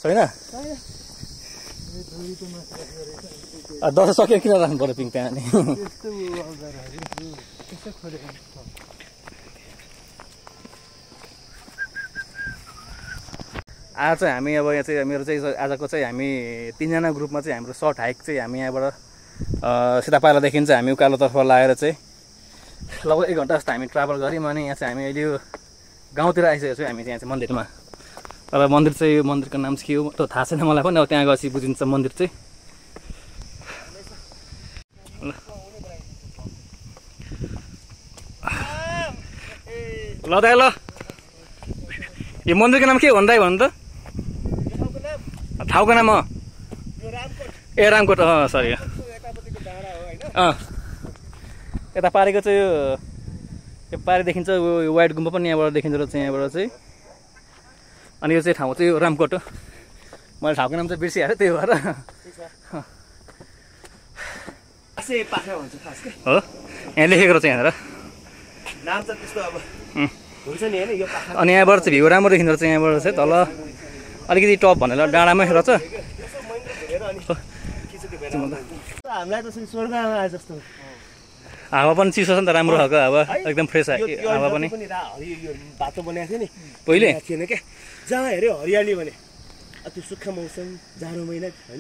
छैन दसैँ सक्यो किन राख्नु पर्यो पिङ त्यहाँ नि आज चाहिँ हामी अब यहाँ चाहिँ मेरो चाहिँ आजको चाहिँ हामी 3 जना ग्रुपमा चाहिँ हाम्रो सर्ट हाइक चाहिँ हामी यहाँबाट सीतापालादेखि चाहिँ हामी उकालोतर्फ लागेर चाहिँ लगभग 1 घन्टा जस्तो हामी ट्राभल गऱ्यौँ अनि यहाँ चाहिँ हामी अहिले यो गाउँतिर आइसकेको छौँ हामी यहाँ चाहिँ मन्दिरमा तर मन्दिर चाहिँ यो मन्दिरको नाम चाहिँ के हो त थाहा छैन मलाई पनि अब त्यहाँ गएपछि बुझिन्छ मन्दिर चाहिँ ल दाइ ल यो मन्दिरको नाम के हो भन्दै भन्नु त ठाउँको नाम हो ए रामकोट सरी यता पारेको चाहिँ यो पारे देखिन्छ यो वाइट गुम्बा पनि यहाँबाट देखिन्छ र चाहिँ यहाँबाट चाहिँ अनि यो चाहिँ ठाउँ चाहिँ यो रामकोट हो मैले ठाउँको नाम चाहिँ बिर्सिहालेँ त्यही भएर हो यहाँ लेखेको रहेछ यहाँनिर नाम त त्यस्तो अब हुन्छ नि हैन यो पाखा अनि यहाँबाट चाहिँ भ्यू राम्रो देखिन्छ चाहिँ यहाँबाट चाहिँ तल अलिकति टप भनेर डाँडामै रहेछ हामीलाई त स्वर्ग आए जस्तो हावा पनि चिसो छ नि त राम्रो खालको हावा एकदम फ्रेस हावा पनि यो बाटो बनाएको थियो नि पहिले थिएन क्या जहाँ हेऱ्यो हरियाली भने त्यो सुक्खा मौसम जाडो महिना हैन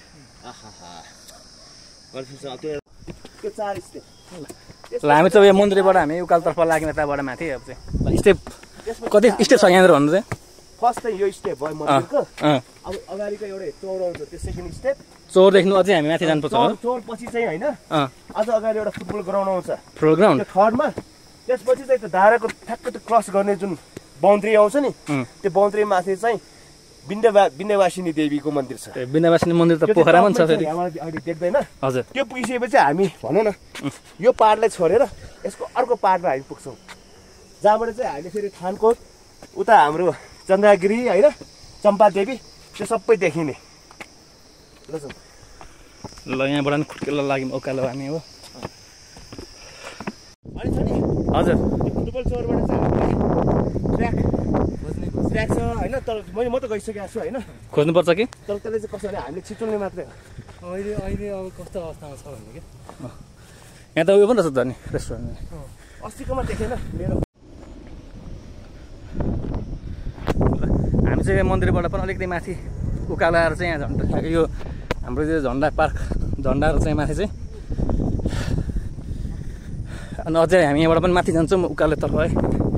त्यो 4 स्टेप ल हामी चाहिँ यो मन्दिरबाट हामी उकालतर्फ लाग्ने यताबाट माथि अब चाहिँ स्टेप कति स्टेप छ यहाँनिर भन्नु चाहिँ फर्स्ट चाहिँ यो स्टेप भयो मन्दिरको अब अगाडिको एउटा चौर आउँछ त्यो सेकेन्ड स्टेप चौर देख्नु अझै हामी माथि जानुपर्छ चौर पछि चाहिँ हैन अझ अगाडि एउटा फुटबल ग्राउन्ड आउँछ फुटबल ग्राउन्ड त्यो थर्डमा त्यसपछि चाहिँ त्यो धाराको ठ्याक्क त्यो क्रस गर्ने जुन बाउन्ड्री आउँछ नि त्यो बाउन्ड्री माथि चाहिँ विन्ध्यवासिनी देवीको मन्दिर छ विन्ध्यवासिनी मन्दिर त पोखरामा छ फेरि अहिले देख्दैन हजुर त्यो पुगिसकेपछि हामी भनौँ न यो पाहाडलाई छोडेर यसको अर्को पाहाडमा हामी पुग्छौँ जहाँबाट चाहिँ हामीले फेरि थानकोट उता हाम्रो चन्द्रगिरी होइन चम्पादेवी त्यो सबै देखिने ल यहाँबाट नि खुट्केला लाग्यौँ उकालो हामी हो हजुर फुटबल चौरबाट चाहिँ ट्र्याक छ होइन तर म त गइसकेको छु होइन खोज्नुपर्छ कि तर त्यसले चाहिँ कसरी हामीले छिटोल्ने मात्रै हो अहिले अब कस्तो अवस्थामा छ भन्ने कि यहाँ त उयो पनि रहेछ त नि रेस्टुरेन्ट अस्तिकोमा देखेन मेरो हामी चाहिँ मन्दिरबाट पनि अलिकति माथि उकालो आएर चाहिँ यहाँ झन्डा यो हाम्रो यो झन्डा पार्क झन्डाहरू चाहिँ माथि चाहिँ अनि अझै हामी यहाँबाट पनि माथि जान्छौँ उकालोतर्फ है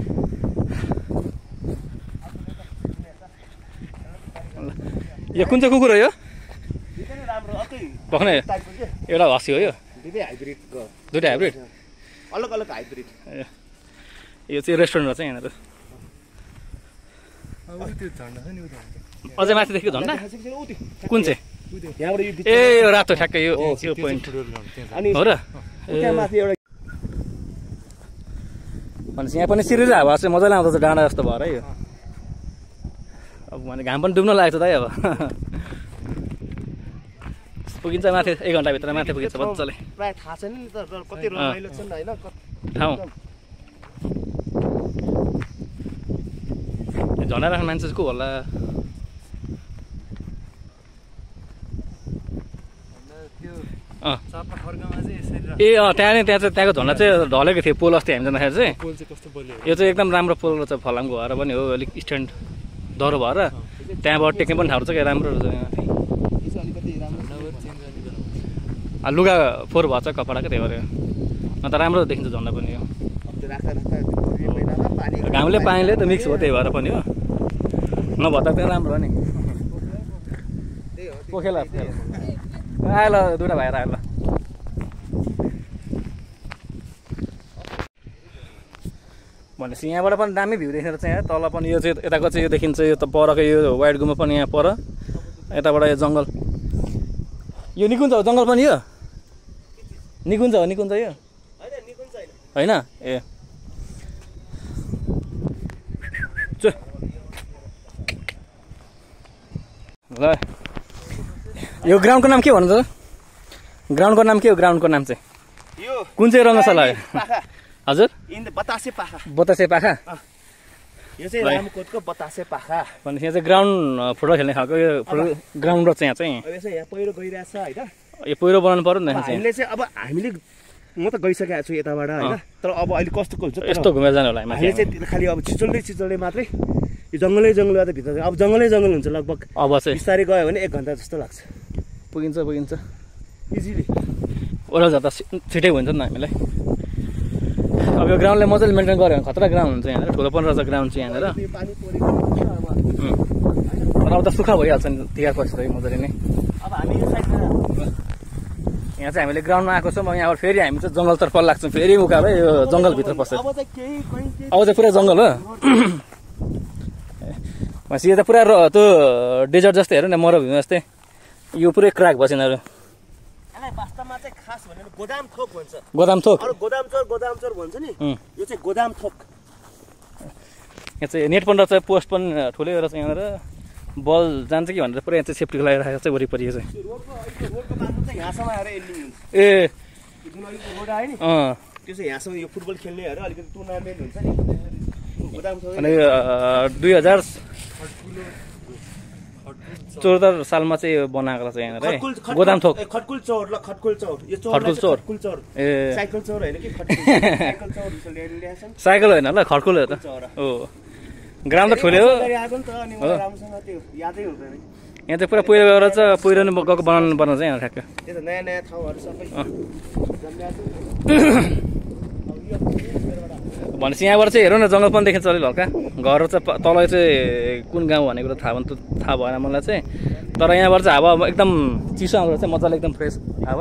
यो कुन चाहिँ कुकुर हो यो भर्खर एउटा हसी हो यो दुइटै हाइब्रिड अलग अलग हाइब्रिड यो चाहिँ रेस्टुरेन्ट हो चाहिँ यहाँनिर अझै माथि देखेको झन्डा कुन चाहिँ ए यो रातो ठ्याक्कै यो पोइन्ट हो र भनेपछि यहाँ पनि सिरिज हावा चाहिँ मजाले आउँदछ डाँडा जस्तो भएर है यो अब भने घाम पनि डुब्न लागेको छ त अब पुगिन्छ माथि 1 घन्टाभित्र माथि पुगिन्छ मजाले प्राय थाहा छैन नि त कति रमाइलो छ नि हैन ठाउँ झन्डा राख्ने मान्छे को होला ए त्यहाँ चाहिँ त्यहाँको झन्डा चाहिँ ढलेको थियो पोल अस्ति हामी जाँदाखेरि चाहिँ यो चाहिँ एकदम राम्रो पोल रहेछ फलामको भएर पनि हो अलिक स्ट्यान्ड डह्रो भएर त्यहाँबाट टेक्ने पनि ठाउँ छ क्या राम्रो रहेछ लुगा फोहोर भएको छ कपडाको त्यही भएर अन्त राम्रो देखिन्छ झन्डा पनि यो घामले पानीले त मिक्स हो त्यही भएर पनि हो नभए त त्यहाँ राम्रो हो नि पोखेला आयो ल दुइटा भाइर आयो ल भनेपछि यहाँबाट पनि दामी भ्यू देखेर चाहिँ तल पनि यो चाहिँ यताको चाहिँ यो देखिन्छ यो त परको यो वाइट गुम्बा पनि यहाँ पर यताबाट यो जङ्गल यो निकुञ्ज हो जङ्गल पनि यो निकुञ्ज हो निकुञ्ज यो होइन ए ल यो ग्राउन्डको नाम के भन्नु त ग्राउन्डको नाम के हो ग्राउन्डको नाम चाहिँ यो कुन चाहिँ रङ्गशाला हो हजुर बतासे पाखा बतासे पाखा यो चाहिँ रामकोटको बतासे पाखा भनेपछि यहाँ चाहिँ ग्राउन्ड फुटबल खेल्ने खालको यो ग्राउन्ड र चाहिँ यहाँ चाहिँ अब यसो यहाँ पहिरो गइरहेछ होइन यो पहिरो बनाउनु पर्यो नि त चाहिँ हामीले चाहिँ अब हामीले म त गइसकेको छु यताबाट होइन तर अब अहिले कस्तो हुन्छ यस्तो घुमेर जानु होला हामीले चाहिँ खालि अब छिचोल्दै मात्रै यो जङ्गलबाट भित्र अब जङ्गलै हुन्छ लगभग अब चाहिँ बिस्तारै गयो भने 1 घन्टा जस्तो लाग्छ पुगिन्छ इजिली ओह्रालो जाँदा छिटै हुन्छ नि हामीलाई अब यो ग्राउन्डले मजाले मेन्टेन गऱ्यो भने खतरा ग्राउन्ड हुन्छ यहाँनिर ठुलो 15 ग्राउन्ड चाहिँ यहाँनिर तर अब त सुक्खा भइहाल्छ नि तिहार पछि त मजाले नै अब हामी यो साइडमा यहाँ चाहिँ हामीले ग्राउन्डमा आएको छौँ यहाँबाट फेरि हामी चाहिँ जङ्गलतर्फ लाग्छौँ फेरि उकालो यो जङ्गलभित्र पस्छ अब चाहिँ पुरा जङ्गल हो भनेपछि यो त पुरा त्यो डेजर्ट जस्तै हेर न मरुभूमि जस्तै यो पुरै क्राक बस्यो यिनीहरू वास्तवमा चाहिँ खास भनेर गोदाम थोक भन्छ गोदामथोक गोदाम चोर भन्छ नि यो चाहिँ गोदाम थोक यहाँ चाहिँ नेट पनि रहेछ पोस्ट पनि ठुलै रहेछ यहाँनिर बल जान्छ कि भनेर पुरा यहाँ चाहिँ सेफ्टीको लागि राखेको छ वरिपरि चाहिँ रोडको बाटो चाहिँ यहाँसम्म आएर एन्डिङ हुन्छ ए जुन अलिकति रोड आयो नि त्यो चाहिँ यहाँसम्म यो फुटबल खेल्नेहरू अलिकति टुर्नामेन्ट हुन्छ नि गोदाम थोक अनि 2014 सालमा चाहिँ यो बनाएको रहेछ यहाँनिर है गोदाम थोक खटकुल चौर ल खटकुल चौर यो खटकुल चौर ए साइकल चौर होइन कि साइकल चौर ल्याएछन् साइकल होइन ल खड्कुल हो त हो ग्राउन्ड त ठुलो हो आएको नि त अनि मलाई राम्रोसँग त्यो यादै हुँदैन यहाँ चाहिँ पुरा पहिरो गएर चाहिँ पहिरो नै गएको बनाउनु पर्ने चाहिँ यहाँ ठ्याक्क त्यो त नयाँ ठाउँहरू सबै भनेपछि यहाँबाट चाहिँ हेरौँ न जङ्गल पनि देखिन्छ अलिक हल्का घर चाहिँ तल चाहिँ कुन गाउँ भन्ने कुरो थाहा भएन मलाई चाहिँ तर यहाँबाट चाहिँ हावा एकदम चिसो आउँदो रहेछ मजाले एकदम फ्रेस हावा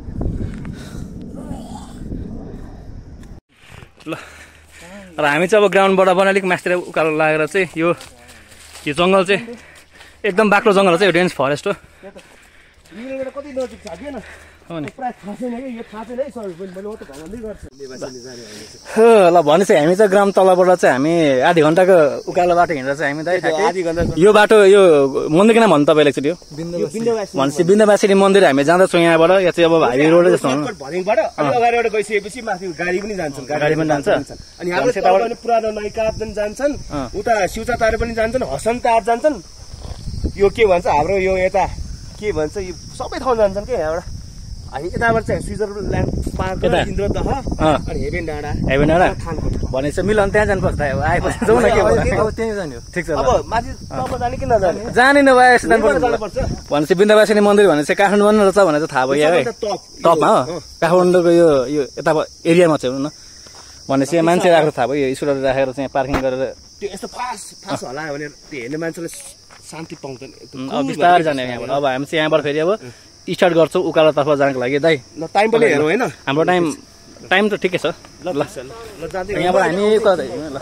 ल र हामी चाहिँ अब ग्राउन्डबाट पनि अलिक मास्तिर उकालो लागेर चाहिँ यो जङ्गल चाहिँ एकदम बाक्लो जङ्गल हो चाहिँ यो डेन्स फरेस्ट हो कति नजिक छ किन हो नि प्राय थाहा छैन कि यो थाहा छैन है सर मैले म त भनिदिँदै गर्छु ल भनेपछि हामी चाहिँ ग्राउन्ड तलबाट चाहिँ हामी आधी घन्टाको उकालो बाटो हिँडेर चाहिँ हामी आधी घन्टा यो बाटो यो मन्दिर किन भन्नु तपाईँले एकचोटि भनेपछि बिन्दवासिनी मन्दिर हामी जाँदैछौँ यहाँबाट या चाहिँ अब हाइवे रोड जस्तो भरिङबाट अगाडिबाट गइसकेपछि माथि गाडी पनि जान्छन् गाडी पनि जान्छ अनि हाम्रो पुरानो नाइका पनि जान्छन् उता शिवचातार पनि जान्छन् हसनतार जान्छन् यो के भन्छ हाम्रो यो यता के भन्छ यो सबै ठाउँ जान्छन् क्या यहाँबाट हामी यताबाट चाहिँ स्विजरल्यान्ड पार्क इन्द्रदह अनि हेभेन डाँडा भनेपछि मिलन त्यहाँ जानुपर्छ अब आएपछि जाउँ न के त्यहीँ जाने हो ठिक छ अब माथि तब जाने कि नजाने जाने नभए भनेपछि बिन्दवासिनी मन्दिर भनेपछि काठमाडौँमा पनि रहेछ भनेर थाहा भयो है टपमा हो काठमाडौँको यो यता एरियामा चाहिँ हुनु न भनेपछि यहाँ मान्छे राखेर थाहा भयो स्कुलहरू राखेर चाहिँ पार्किङ गरेर त्यो यस्तो फास्ट हलायो भने त्यो हेर्ने मान्छेले शान्ति पाउँदैन अब बिस्तारै जाने यहाँबाट अब हामी चाहिँ यहाँबाट फेरि अब स्टार्ट गर्छौँ उकालोतर्फ जानको लागि दाइ ल टाइम पनि हेरौँ होइन हाम्रो टाइम त ठिकै छ ल जाँदै यहाँबाट हामी कता ल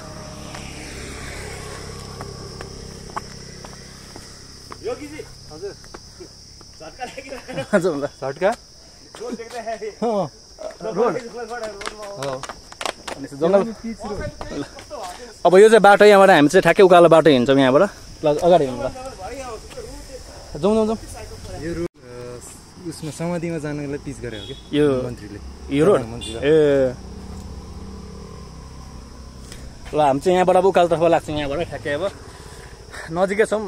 योगीजी हजुर झट्का लागिरहेको हजुर ल झट्का रोड देख्दाखेरि रोड जङ्गल अब यो चाहिँ बाटो यहाँबाट हामी चाहिँ ठ्याक्कै उकालो बाटो हिँड्छौँ यहाँबाट ल अगाडि हिँड्नु ल जाउँ यो रोड उसमा समाधिमा जानको लागि पिच गरेको कि यो मन्त्रीले यो रोड ए ल हामी चाहिँ यहाँबाट अब उकालोतर्फ लाग्छौँ यहाँबाट ठ्याक्कै अब नजिकै छौँ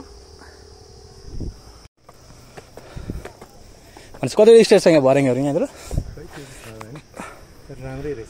भनेपछि कति स्टेज छ यहाँ भरेङहरू यहाँनिर राम्रै रहेछ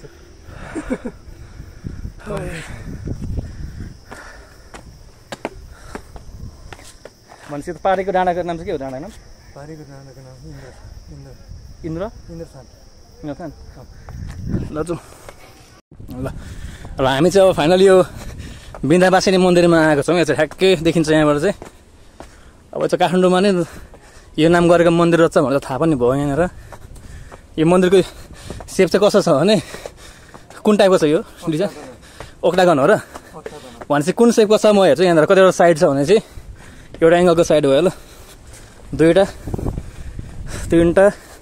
भनेपछि त पारीको डाँडाको नाम चाहिँ के हो डाँडा नाम पारीको डाँडाको नाम इन्द्र इन्द्रसान ल जाउँ ल हामी चाहिँ अब फाइनली यो बिन्दावासिनी मन्दिरमा आएको छौँ यहाँ चाहिँ ठ्याक्कै देखिन्छ यहाँबाट चाहिँ अब चाहिँ काठमाडौँमा नै यो नाम गरेको मन्दिर रहेछ भनेर थाहा पनि भयो यहाँनिर यो मन्दिरको सेप चाहिँ कस्तो छ भने कुन टाइपको छ यो डिजाइन ओक्टागन हो र भनेपछि कुन सेपको छ म हेर्छु यहाँनिर कतिवटा साइड छ भने चाहिँ एउटा एङ्गलको साइड भयो ल 2टा 3टा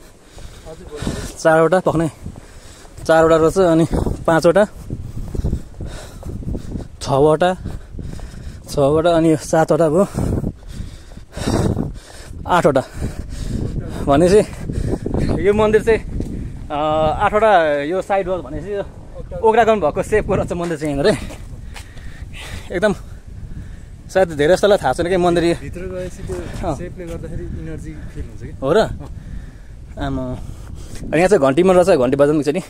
4वटा पक्नै 4वटा रहेछ अनि 5वटा 6वटा अनि 7वटा भयो 8वटा भनेपछि यो मन्दिर चाहिँ 8वटा यो साइड हो भनेपछि ओक्टागन भएको सेपको रहेछ मन्दिर चाहिँ यहाँनिर एकदम सायद धेरै जस्तोलाई थाहा छैन कि मन्दिर भित्र गएपछि त्यो सेपले गर्दाखेरि इनर्जी फिल हुन्छ कि हो र आमा यहाँ चाहिँ घन्टी मन रहेछ घन्टी बजाउनु छ नि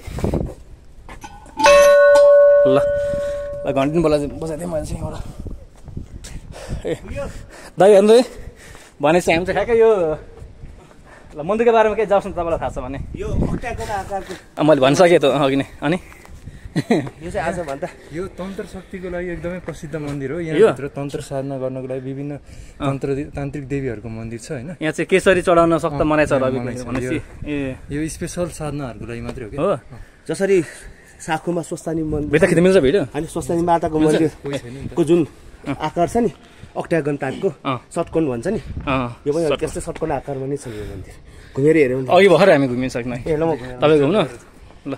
ल ल घन्टी बजाइदिएँ मैले चाहिँ एउटा ए दाइ हेर्नु भनेपछि हामी चाहिँ ठ्याक्कै यो ल मन्दिरको बारेमा केही जाओस् न तपाईँलाई थाहा छ भने यो अट्याकोको आकारको मैले भनिसकेँ त अघि नै अनि यो चाहिँ आज भन्दा यो तन्त्र शक्तिको लागि एकदमै प्रसिद्ध मन्दिर हो यहाँभित्र तन्त्र साधना गर्नको लागि विभिन्न तान्त्रिक देवीहरूको मन्दिर छ होइन यहाँ चाहिँ केसरी चढाउन सक्दा मनाइ छ रवि भनेपछि ए यो स्पेसल साधनाहरूको लागि मात्रै हो कि हो जसरी साखुमा स्वस्थानी मन्दिर भित्र खिच्नु मिल्छ भिडियो अनि स्वस्थानी माताको मन्दिरको जुन आकार छ नि अक्ट्यागन टाइपको षटकोण भन्छ नि यो पनि त्यस्तै षटकोण आकारमा नै छ यो मन्दिर घुमेर हेऱ्यो भने अघि भर्खर हामी घुमिसक्नु ए ल म तपाईँ घुम्नु ल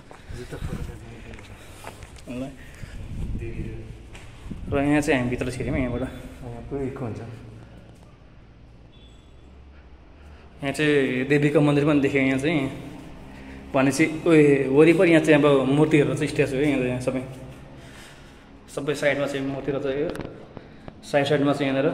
र यहाँ चाहिँ हामी भित्र छिर्यौँ यहाँबाट हुन्छ यहाँ चाहिँ देवीको मन्दिर पनि देखेँ यहाँ चाहिँ भनेपछि वरिपरि यहाँ चाहिँ अब मूर्तिहरू चाहिँ स्ट्याचु हो यहाँ सबै सबै साइडमा चाहिँ मूर्तिहरू चाहिँ यो साइडमा चाहिँ यहाँनिर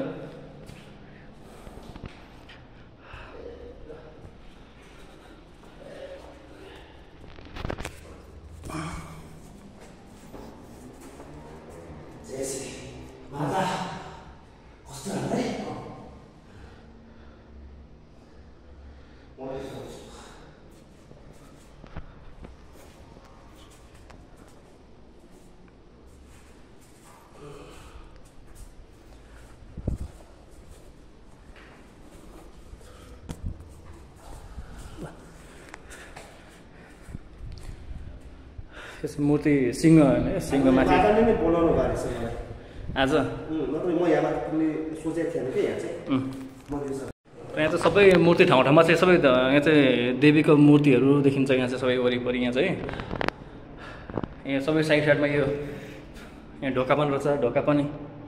त्यस मूर्ति सिंह होइन सिंह माथि बोलाउनु भएको छ मलाई आज नत्र म यहाँ पनि सोचेको थिएन कि यहाँ चाहिँ मन्दिर छ यहाँ चाहिँ सबै मूर्ति ठाउँ ठाउँमा चाहिँ सबै यहाँ चाहिँ देवीको मूर्तिहरू देखिन्छ यहाँ चाहिँ सबै वरिपरि यहाँ चाहिँ यहाँ सबै साइडमा यो यहाँ ढोका पनि रहेछ ढोका पनि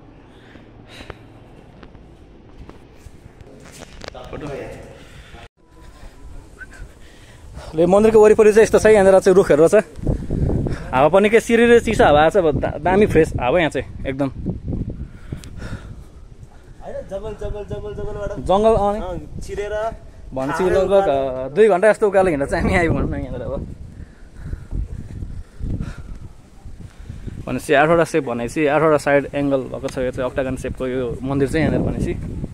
मन्दिरको वरिपरि चाहिँ यस्तो छ यहाँनिर चाहिँ रुखहरू छ हावा पनि के सिरिरै चिसो हावा छ दामी फ्रेस हावा यहाँ चाहिँ एकदम जङ्गल छिरेर भनेपछि लगभग 2 घन्टा जस्तो उकालो हिँड्दा चाहिँ हामी आइपुग्नु न यहाँनिर अब भनेपछि 8वटा सेप भनेपछि 8वटा साइड एङ्गल भएको छ यो चाहिँ अक्टागन सेपको यो मन्दिर चाहिँ यहाँनिर भनेपछि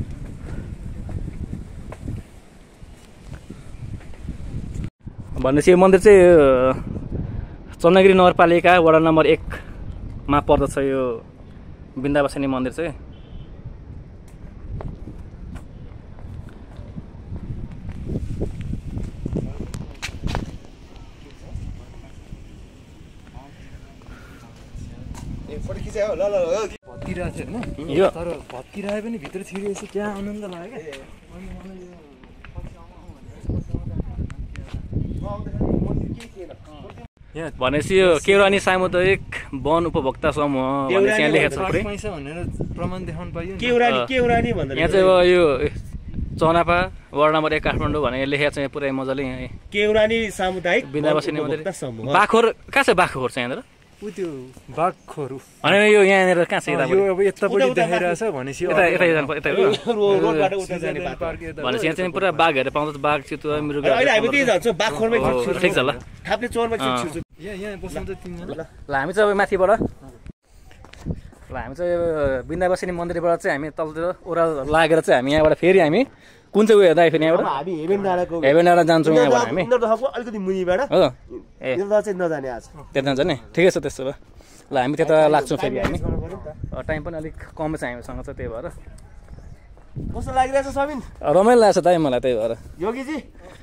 यो मन्दिर चाहिँ चन्द्रगिरी नगरपालिका वडा नम्बर 1 मा पर्दछ यो बिन्दावासिनी मन्दिर चाहिँ भत्किरहेको थियो होइन तर भत्किरहे पनि भित्र छिरेपछि क्या आनन्द लाग्यो क्या भनेपछि यो केरानी सामुदायिक वन उपभोक्ता समूह भनेर यहाँ लेखेको छ पुरै पैसा भनेर प्रमाण देखाउनु पाइयो केउरानी भन्दा यहाँ चाहिँ अब यो चौनापा वार्ड नम्बर 1 काठमाडौँ भनेर लेखेको छ यहाँ पुरै मजाले यहाँ केउरानी सामुदायिक बिन्दावासिनी मन्दिर बाखोर कहाँ छ बाखोर चाहिँ यहाँनिर ऊ त्यो बाघखोर अनि यो यहाँनिर कहाँ छ यता यो अब यतापट्टि देखाइरहेछ भनेपछि भनेपछि यहाँ चाहिँ पुरा बाघहरू पाउँछ बाघ चितुवा मृग ठिक छ ल यहाँ बस्नु त तिनजना ल हामी चाहिँ अब माथिबाट ल हामी चाहिँ बिन्दावासिनी मन्दिरबाट चाहिँ हामी तलतिर ओह्रालो लागेर चाहिँ हामी यहाँबाट फेरि हामी कुन चाहिँ उयो हेर्दा फेरि यहाँबाट हामी हेभेन डाँडा जान्छौँ यहाँबाट हामी अलिकति मुनिबाट हो ए चाहिँ नजाने आज त्यता जान्छ नि ठिकै छ त्यसो भए ल हामी त्यता लाग्छौँ फेरि हामी टाइम पनि अलिक कमै छ हामीसँग चाहिँ त्यही भएर कस्तो लागिरहेछ सबिन रमाइलो लाग्छ दाइ मलाई त्यही भएर योगीजी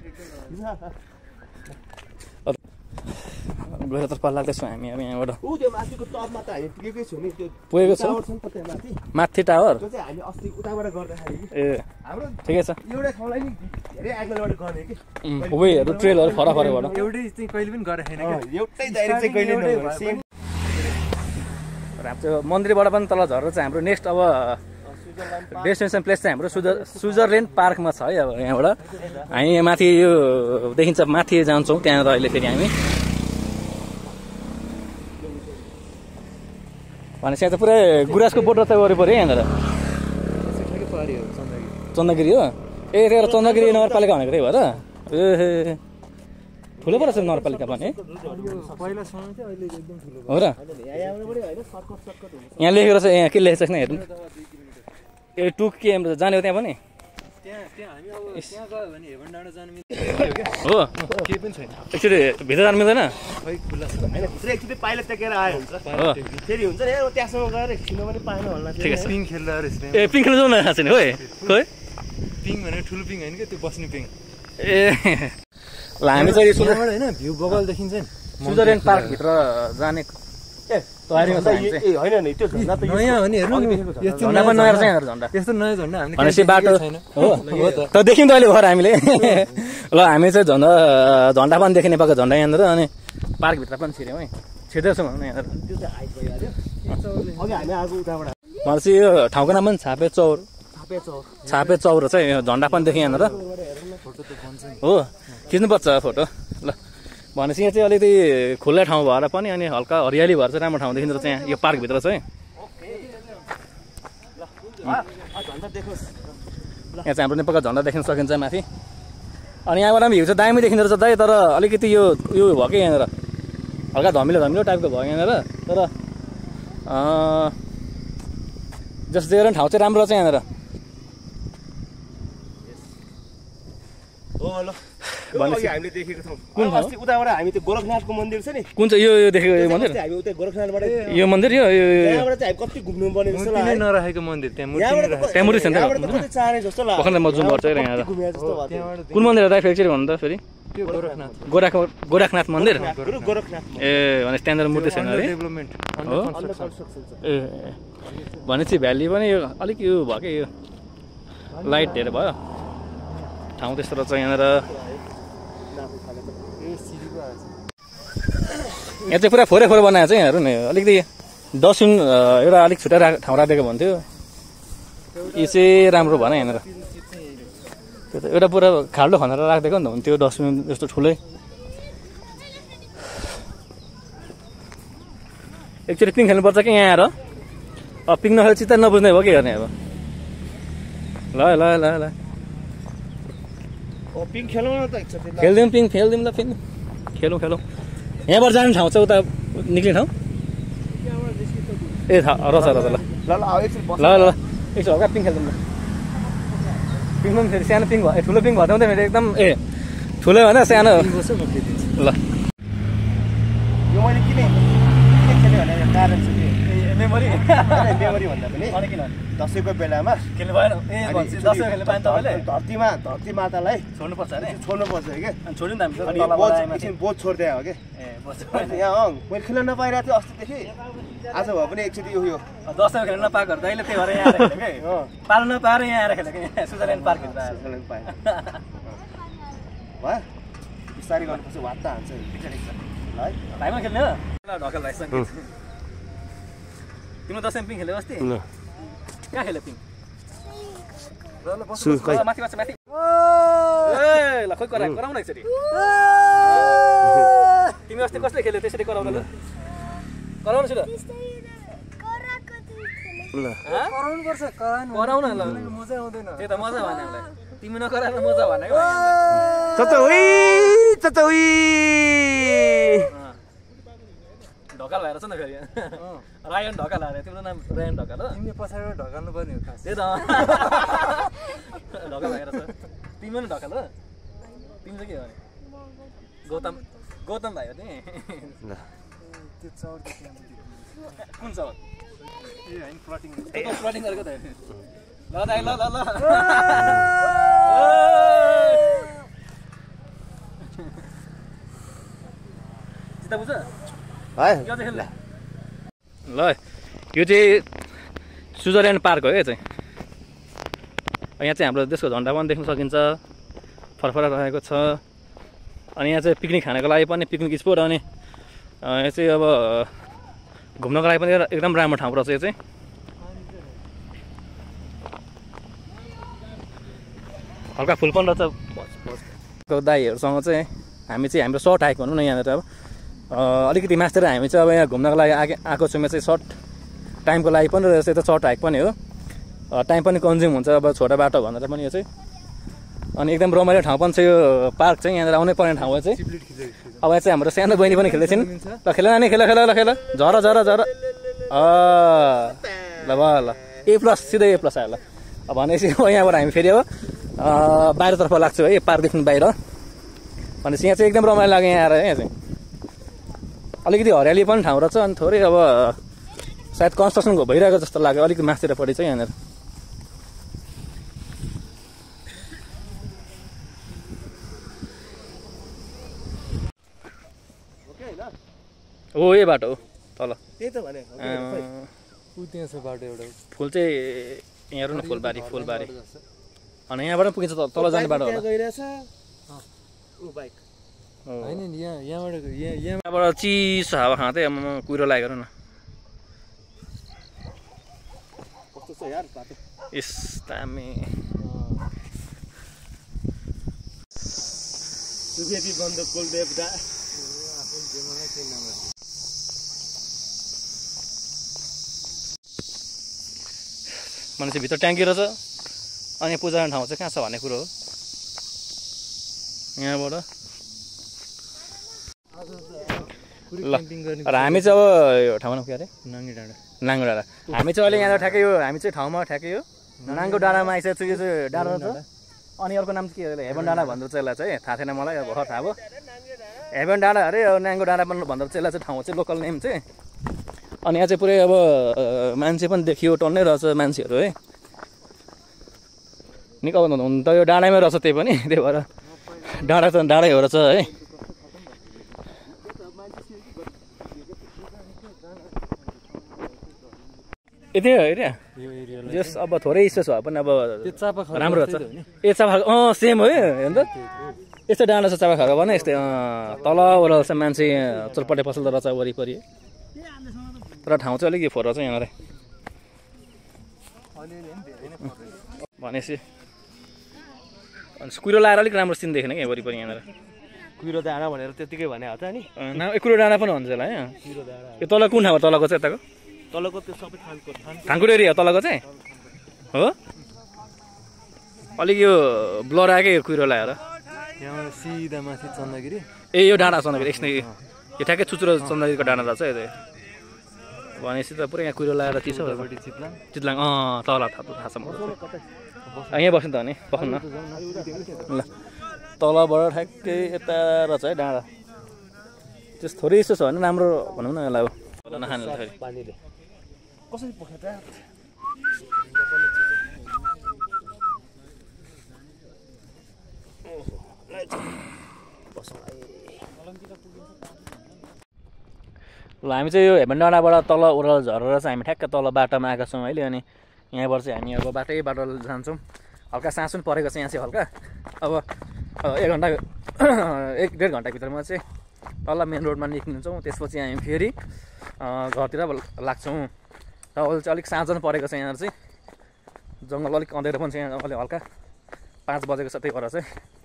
गएर त लाग्दैछौँ हामी अब यहाँबाट ऊ त्यो माथिको टपमा त हामी पुगेकै छौँ नि त्यो पुगेको छ माथि टावर त्यो चाहिँ हामी अस्ति उताबाट गर्दाखेरि ए हाम्रो ठिकै छ एउटै ठाउँलाई नि धेरै एङ्गलबाट गर्ने कि उयोहरू ट्रेलहरू फरक फरकबाट एउटै चाहिँ कहिले पनि गरेको छैन क्या एउटै दाइरेक्ट चाहिँ कहिले नगर्ने सेम हाम्रो मन्दिरबाट पनि तल झरेर चाहिँ हाम्रो नेक्स्ट अब डेस्टिनेसन प्लेस चाहिँ हाम्रो स्विजरल्यान्ड पार्कमा छ है अब यहाँबाट हामी माथि यो देखिन्छ माथि जान्छौँ त्यहाँनिर अहिले फेरि हामी भनेपछि यहाँ त पुरै गुराँसको बोट रहेछ वरिपरि यहाँनिर बारी हो चन्द्रगिरी। चन्द्रगिरी हो ए त्यही भएर चन्द्रगिरी नगरपालिका भनेको त्यही भएर ए ठुलो पो रहेछ नगरपालिका पनि पहिला सँगै थियो अहिले एकदम ठुलो हो र यहाँ लेखेको रहेछ यहाँ के लेखेको छ हेर्नु ए टुक के जाने हो त्यहाँ पनि त्यहाँ हामी अब त्यहाँ गयो भने हेभन डाँडा जानु मिल्दैन हो केही पनि छैन एकचोटि भित्र जानु मिल्दैन खै खुल्ला छ होइन भित्र एकचोटि पाइला टेकेर आयो हुन्छ हो फेरि हुन्छ नि त्यहाँसम्म गएर छिन पनि पाएन होला ठिक छ पिङ खेल्दा रहेछ ए पिङ खेल्नु जाउँ न खास नि खोइ खोइ पिङ भनेको ठुलो पिङ होइन क्या त्यो बस्ने पिङ ए ल हामी चाहिँ यहाँबाट होइन भ्यू बगल देखिन्छ नि स्विजरल्यान्ड पार्कभित्र जाने तयारीमा छ हामी चाहिँ होइन नि त्यो झन्डा त नयाँ हो नि हेर्नु झन्डा पनि नयाँ रहेछ यहाँनिर झन्डा यस्तो नयाँ झन्डा हामीले भनेपछि बाटो छैन हो त देखियो त अहिले भएर हामीले ल हामी चाहिँ झन्डा पनि देखिने पाएको झन्डा यहाँनिर अनि पार्कभित्र पनि छिर्यौँ है छिर्दैछौँ भनौँ न यहाँनिर त्यो चाहिँ आइपुग्यो अघि हामी आएको उताबाट भनेपछि यो ठाउँको नाम पनि छापे चौर छापे चौर चाहिँ झन्डा पनि देखेँ यहाँनिर हो खिच्नुपर्छ फोटो ल भनेपछि यहाँ चाहिँ अलिकति खुल्ला ठाउँ भएर पनि अनि हल्का हरियाली भएर चाहिँ राम्रो ठाउँ देखिँदो रहेछ यहाँ यो पार्कभित्र चाहिँ यहाँ चाहिँ हाम्रो नेपालको झन्डा देख्न सकिन्छ माथि अनि यहाँबाट पनि भ्यू चाहिँ दामी देखिँदो रहेछ दाइ तर अलिकति यो भयो कि यहाँनिर हल्का धमिलो धमिलो टाइपको भयो यहाँनिर तर जस्तो देखेर ठाउँ चाहिँ राम्रो छ यहाँनिर हामीले देखेको छौँ अस्ति उताबाट हामी त्यो गोरखनाथको मन्दिर छ नि कुन चाहिँ यो देखेको यो मन्दिर हामी उता गोरखनाथबाट यो मन्दिर यो यहाँबाट चाहिँ हामी कति घुम्नु पर्ने जस्तो मूर्ति नै नराखेको मन्दिर त्यहाँ मूर्ति त्यहाँ मूर्ति छ नि यहाँबाट त कति चाँडै जस्तो लाग्यो भर्खर म जुम गर्छु है यहाँ घुमे जस्तो भयो त्यहाँबाट कुन मन्दिर दाइ फेरि भन्नु त फेरि त्यो गोरखनाथ गोरखनाथ मन्दिर गोरखनाथ ए भने त्यहाँनिर मूर्ति छैन अरे डेभलपमेन्ट हो ए भनेपछि भ्याली पनि यो अलिक यो भयो कि यो लाइट धेरै भयो ठाउँ त्यस्तो रहेछ यहाँनिर यहाँ चाहिँ पुरा फोरे फोरे बनाएको छ यहाँहरू नि अलिकति डस्टबिन एउटा अलिक छुट्टै ठाउँ राखिदिएको भन्थ्यो यो चाहिँ राम्रो भएन यहाँनिर त्यो त एउटा पुरा खाल्डो खनेर राखिदिएको नि त हुन्थ्यो डस्टबिन यस्तो ठुलै एकचोटि पिङ खेल्नुपर्छ कि यहाँ आएर अब पिङ नखेल चित्त नबुझ्ने भयो के गर्ने अब ल ल ल ल पिङ खेलौँ न त एकचोटि खेलिदिउँ पिङ खेलिदिउँ ल पिङ खेलौँ खेलौँ यहाँबाट जाने ठाउँ चाहिँ उता निक्लिने ठाउँ ए रहेछ रहेछ ल ल एकछिन ल ल एकछिन हल्का पिङ खेल्दिउँ ल पिङ पनि फेरि सानो पिङ भयो ठुलो पिङ भयो भने फेरि एकदम ए ठुलो होइन सानो ल यो मैले किन खेलेँ भने कारण छ कि मेमोरी मेमोरी भन्दा पनि दसैँको बेलामा खेल्नु भएन ए दसैँ खेल्नु पाएन तपाईँले धरती मातालाई छोड्नुपर्छ अरे छोड्नुपर्छ क्या छोड्यो नि त अनि हामी बोझ छोडिदिए हो कि ए यहाँ मैले खेल्न नपाइरहेको थियो अस्तिदेखि आज भए पनि एकचोटि यो दसैँ खेल्न नपाएको अहिले त्यही भएर यहाँ आएर खेलेको पाल्न नपाएर यहाँ आएर खेलेको यहाँ स्विजरल्यान्ड पार्कभित्र आएर पाएँ भयो बिस्तारै गर्नुपर्छ वात्ता हान्छ ल है भाइमा खेल्ने हो ल ढकल भाइसँग तिम्रो दसैँ पिङ खेल्यो अस्ति कहाँ खेल्यो पिङ माथि माथि माथि ए ल खोइ कराउन एकचोटि तिमी अस्ति कसले खेल्यो त्यसरी कराउन ल कराउन छु ल कराउन ल मजा आउँदैन त्यही त मजा भने हामीलाई तिमी नकराएर मजा भनेको ढकाल भएर छ नि फेरि रायन ढकाल अरे तिम्रो नाम रायन ढकाल हो तिमीले पछाडिबाट ढकाल्नु पर्ने हो खास त्यही त ढकाल भएर छ तिमी पनि ढकाल हो तिमी चाहिँ के हो गौतम भाइ हो नि त्यो चौर कुन चौर ए होइन प्लटिङ प्लटिङ गरेको त ल दाइ ल ल ल चित्त बुझ ल यो चाहिँ स्विजरल्यान्ड पार्क हो क्या चाहिँ यहाँ चाहिँ हाम्रो देशको झन्डा पनि देख्न सकिन्छ फरफर रहेको छ अनि यहाँ चाहिँ पिकनिक खानको लागि पनि पिकनिक स्पोट अनि यहाँ चाहिँ अब घुम्नको लागि पनि एकदम राम्रो ठाउँ रहेछ यो चाहिँ हल्का फुल पनि रहेछ दाईहरूसँग चाहिँ हामी चाहिँ हाम्रो सर्ट हाइक भनौँ न यहाँनिर अब अलिकति मास्टर हामी चाहिँ अब यहाँ घुम्नको लागि आएको छौँ चाहिँ सर्ट टाइमको लागि पनि रहेछ यता सर्ट हाइक पनि हो टाइम पनि कन्ज्युम हुन्छ अब छोटा बाटो भनेर पनि यो चाहिँ। अनि एकदम रमाइलो ठाउँ पनि छ यो पार्क चाहिँ, यहाँनिर आउनै पर्ने ठाउँ हो चाहिँ। अब यहाँ चाहिँ हाम्रो सानो बहिनी पनि खेल्दैछन्। ल खेल नानी खेल खेल ल खेल झर झर झर ल ल A+ सिधै A+ आयो ल। अब भनेपछि यहाँबाट हामी फेरि अब बाहिरतर्फ लाग्छौँ है, पार्कदेखि बाहिर। भनेपछि यहाँ चाहिँ एकदम रमाइलो लाग्यो यहाँ आएर। यहाँ चाहिँ अलिकति हरियाली पनि ठाउँ रहेछ, अनि थोरै अब सायद कन्स्ट्रक्सन भइरहेको जस्तो लाग्यो अलिकति मास्तिरपट्टि चाहिँ यहाँनिर। हो यो बाटो हो तल। त्यही त भने त्यहाँ छ बाटो एउटा। फुल चाहिँ यहाँ हेर्नु न, फुलबारी फुलबारी। अनि यहाँबाट पुगिन्छ तल जाने बाटो होला। होइन नि यहाँबाट चिसो हावा खाँदै कुहिरो लागेको न। इस दामी सुवेदी बन्द कुलदेवता मान्छे भित्र ट्याङ्की रहेछ। अनि पूजा गर्ने ठाउँ चाहिँ कहाँ छ भन्ने कुरो हो। यहाँबाट ल र हामी चाहिँ अब यो ठाउँमा के अरे नाङ्गे डाँडा नाङ्गो डाँडा। हामी चाहिँ अहिले यहाँ ठ्याक्कै यो हामी चाहिँ ठाउँमा ठ्याक्कै यो नाङ्गो डाँडामा आइसकेको छु। यो चाहिँ डाँडा रहेछ। अनि अर्को नाम चाहिँ के अरे हेभन डाँडा भन्दो चाहिँ यसलाई चाहिँ थाहा छैन मलाई, अब भर्खर थाहा भयो। हेभन डाँडा अरे नाङ्गो डाँडा पनि भन्दो चाहिँ यसलाई चाहिँ ठाउँ चाहिँ लोकल नेम चाहिँ। अनि यहाँ चाहिँ पुरै अब मान्छे पनि देखियो, टन्नै रहेछ मान्छेहरू है। निकै हुन त यो डाँडामै रहेछ त्यही पनि, त्यही भएर डाँडा त डाँडै हो रहेछ है। यति हो क्या जस अब थोरै स्पेस भए पनि अब राम्रो रहेछ। ए चापाखर्क सेम हो हेर्नु त, यस्तो डाँडा छ चापाखर्क भने यस्तै तल ओह्रालो छ मान्छे चलपटे पसलदो रहेछ वरिपरि। तर ठाउँ चाहिँ अलिक फोहोर छ यहाँनिर भनेपछि। अनि कुहिरो लाएर अलिक राम्रो सिन देखेन क्या वरिपरि यहाँनिर। कुहिरो डाँडा भनेर त्यतिकै भने हो त नि। कुहिरो डाँडा पनि भन्छ यसलाई है। यो तल कुन ठाउँ तलको चाहिँ यताको तलको त्यो सबै थाङकुट एरिया तलको चाहिँ हो। अलिक यो ब्लर आएकै यो कुहिरो लाएर। यहाँबाट सिधा माथि चन्दगिरी। ए यो डाँडा चन्दगिरी यस्तै यो ठ्याक्कै चुचुरो चन्दगिरीको डाँडा रहेछ यो भनेपछि त पुरै यहाँ कुहिरो लाएर चिसो चितलाङ चितलाङ तल थाहा छ मलाई। यहीँ बस्नु त भने बस्नु न ल। तलबाट ठ्याक्कै यता रहेछ है डाँडा। त्यस थोरै यस्तो छ भने राम्रो भनौँ न यसलाई। अब नखानु फेरि पानीले कसरी पोख्यो त। ल हामी चाहिँ यो हेभन डाँडाबाट तल ओह्रालो झरेर चाहिँ हामी ठ्याक्क तल बाटोमा आएका छौँ अहिले। अनि यहाँबाट चाहिँ हामी अब बाटो जान्छौँ। हल्का सास पनि परेको छ यहाँ चाहिँ हल्का। अब 1-1.5 घन्टाभित्रमा चाहिँ तल मेन रोडमा निस्किन्छौँ। त्यसपछि हामी फेरि घरतिर लाग्छौँ। र अहिले चाहिँ अलिक साँझ पनि परेको छ यहाँ चाहिँ, जङ्गल अलिक अँधेरो पनि छ यहाँ। अहिले हल्का 5 बजेको छ, त्यही भएर चाहिँ